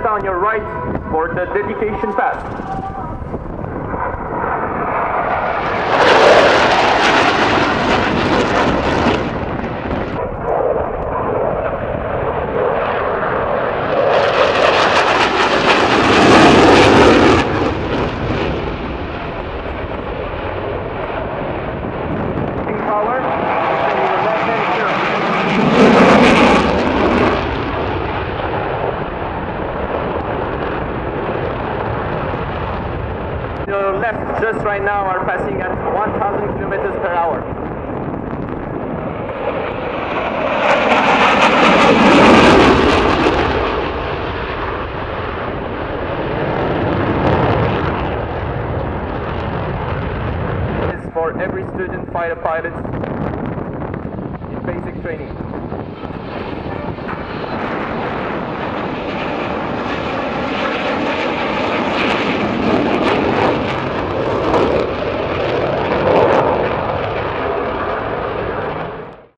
delta on your right for the dedication pass. Your left just right now are passing at 1,000 kilometers per hour. This is for every student fighter pilot in basic training.